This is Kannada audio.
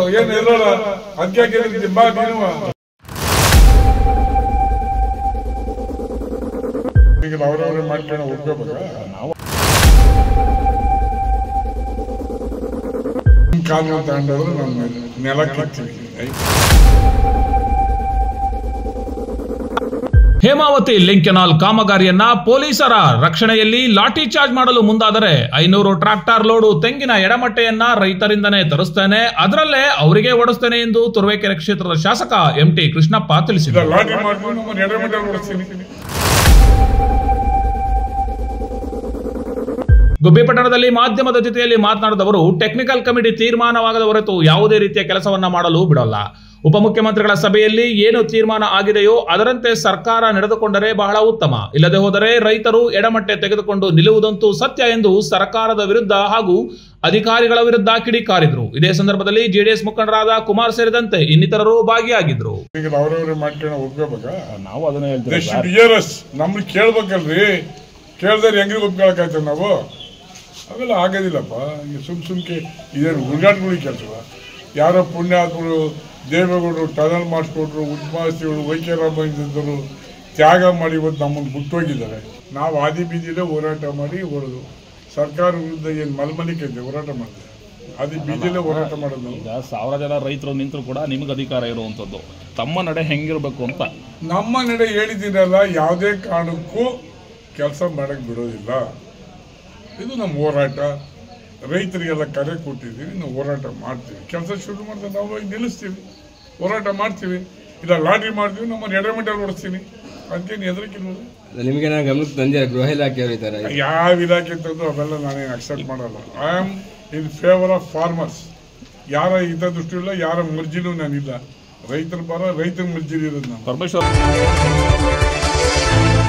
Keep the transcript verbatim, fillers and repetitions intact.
ಏನು ಇರೋಲ್ಲ ಅದಕ್ಕೆ ಬಾ ನೀನು ಈಗ ಅವ್ರವ್ರೆ ಮಾಡ್ಕೊಂಡು ಹೋಗ್ಕೋಬೇಕ ನಾವು ಕಾನೂನು ತಗೊಂಡಾದ್ರೆ ನಮ್ಮ ನೆಲ ಕಿತ್ತೀವಿ. ಹೇಮಾವತಿ ಲಿಂಕ್ ಕೆನಾಲ್ ಕಾಮಗಾರಿಯನ್ನ ಪೊಲೀಸರ ರಕ್ಷಣೆಯಲ್ಲಿ ಲಾಠಿ ಚಾರ್ಜ್ ಮಾಡಲು ಮುಂದಾದರೆ ಐನೂರು ಟ್ರಾಕ್ಟರ್ ಲೋಡು ತೆಂಗಿನ ಎಡಮಟ್ಟೆಯನ್ನ ರೈತರಿಂದನೇ ತರಿಸ್ತೇನೆ, ಅದರಲ್ಲೇ ಅವರಿಗೆ ಓಡಿಸ್ತೇನೆ ಎಂದು ತುರುವೇಕೆರೆ ಕ್ಷೇತ್ರದ ಶಾಸಕ ಎಂ ಟಿ ಕೃಷ್ಣಪ್ಪ ತಿಳಿಸಿದರು. ಗುಬ್ಬಿಪಟ್ಟಣದಲ್ಲಿ ಮಾಧ್ಯಮದ ಜೊತೆಯಲ್ಲಿ ಮಾತನಾಡಿದವರು, ಟೆಕ್ನಿಕಲ್ ಕಮಿಟಿ ತೀರ್ಮಾನವಾಗದ ಹೊರತು ಯಾವುದೇ ರೀತಿಯ ಕೆಲಸವನ್ನ ಮಾಡಲು ಬಿಡಲ್ಲ. ಉಪಮುಖ್ಯಮಂತ್ರಿಗಳ ಸಭೆಯಲ್ಲಿ ಏನು ತೀರ್ಮಾನ ಆಗಿದೆಯೋ ಅದರಂತೆ ಸರ್ಕಾರ ನಡೆದುಕೊಂಡರೆ ಬಹಳ ಉತ್ತಮ, ಇಲ್ಲದೆ ಹೋದರೆ ರೈತರು ಎಡಮಟ್ಟೆ ತೆಗೆದುಕೊಂಡು ನಿಲ್ಲುವುದಂತೂ ಸತ್ಯ ಎಂದು ಸರ್ಕಾರದ ವಿರುದ್ಧ ಹಾಗೂ ಅಧಿಕಾರಿಗಳ ವಿರುದ್ಧ ಕಿಡಿಕಾರಿದ್ರು. ಇದೇ ಸಂದರ್ಭದಲ್ಲಿ ಜೆಡಿಎಸ್ ಮುಖಂಡರಾದ ಕುಮಾರ್ ಸೇರಿದಂತೆ ಇನ್ನಿತರರು ಭಾಗಿಯಾಗಿದ್ರು. ನಾವು ಅದನ್ನ ಹೇಳ್ತೀವಿ, ನಮ್ಗೆ ಕೇಳ್ಬೇಕಲ್ರಿ, ಕೇಳ್ದಾರೆ ಹೆಂಗ್ರಿ ಒಪ್ಕೊಳಕಾಯ್ತದೆ ನಾವು? ಅವೆಲ್ಲ ಆಗೋದಿಲ್ಲಪ್ಪ. ಈಗ ಸುಮ್ ಸುಮ್ಕೆ ಇದೇನು ಹುಡುಗಾಟಗಳಿಗೆ ಕೆಲಸ. ಯಾರೋ ಪುಣ್ಯಾತ್ಮರು ದೇವೇಗೌಡರು ಟನಲ್ ಮಾಡಿಸ್ಕೊಟ್ರು, ಉದ್ಮಾಸ್ತಿಗಳು ವೈಕ್ಯರಾಮ ಇದ್ದರು ತ್ಯಾಗ ಮಾಡಿ ಇವತ್ತು ನಮ್ಮನ್ನು ಬಿಟ್ಟೋಗಿದ್ದಾರೆ. ನಾವು ಆದಿ ಬೀದಿಲೇ ಹೋರಾಟ ಮಾಡಿ ಹೊರದು ಸರ್ಕಾರ ವಿರುದ್ಧ ಏನು ಮಲ್ಮಲಿಕೆ ಇದೆ ಹೋರಾಟ ಮಾಡಿದೆ, ಆದಿ ಬೀದಿಲೇ ಹೋರಾಟ ಮಾಡೋದು. ಈಗ ಸಾವಿರ ಜನ ರೈತರು ನಿಂತರು ಕೂಡ ನಿಮ್ಗೆ ಅಧಿಕಾರ ಇರುವಂಥದ್ದು, ತಮ್ಮ ನಡೆ ಹೆಂಗಿರ್ಬೇಕು ಅಂತ ನಮ್ಮ ನಡೆ ಹೇಳಿದ್ದೀನಲ್ಲ, ಯಾವುದೇ ಕಾರಣಕ್ಕೂ ಕೆಲಸ ಮಾಡಕ್ಕೆ ಬಿಡೋದಿಲ್ಲ. ಇದು ನಮ್ಮ ಹೋರಾಟ. ರೈತರಿಗೆಲ್ಲ ಕರೆ ಕೊಟ್ಟಿದ್ದೀವಿ, ನಾವು ಹೋರಾಟ ಮಾಡ್ತೀವಿ. ಕೆಲಸ ಶುರು ಮಾಡಿದ್ರೆ ನಾವು ನಿಲ್ಲಿಸ್ತೀವಿ, ಹೋರಾಟ ಮಾಡ್ತೀವಿ. ಇಲ್ಲ ಲಾಟ್ರಿ ಮಾಡ್ತೀವಿ, ನಮ್ಮನ್ನು ಎಡಮೆಂಟಲ್ಲಿ ಓಡಿಸ್ತೀನಿ. ಅದಕ್ಕೇನು ಹೆದರಿಕಿಲ್ಲ. ನಿಮಗೆ ನಾನು ಗಮನಕ್ಕೆ ತಂದೆ ಗೃಹ ಇಲಾಖೆಯವರು ಇದ್ದಾರೆ. ಯಾವ ಇಲಾಖೆ ತಂದು ಅವೆಲ್ಲ ನಾನೇನು ಅಕ್ಸೆಪ್ಟ್ ಮಾಡಲ್ಲ. I am in favour of farmers. ಯಾರ ಹಿತದೃಷ್ಟಿ ಇಲ್ಲ, ಯಾರ ಮರ್ಜಿನೂ ನಾನಿಲ್ಲ. ರೈತರ ಪರ ರೈತರ ಮರ್ಜಿಲಿ ಇರೋದು ನಾನು. ಪರಮೇಶ್ವರ್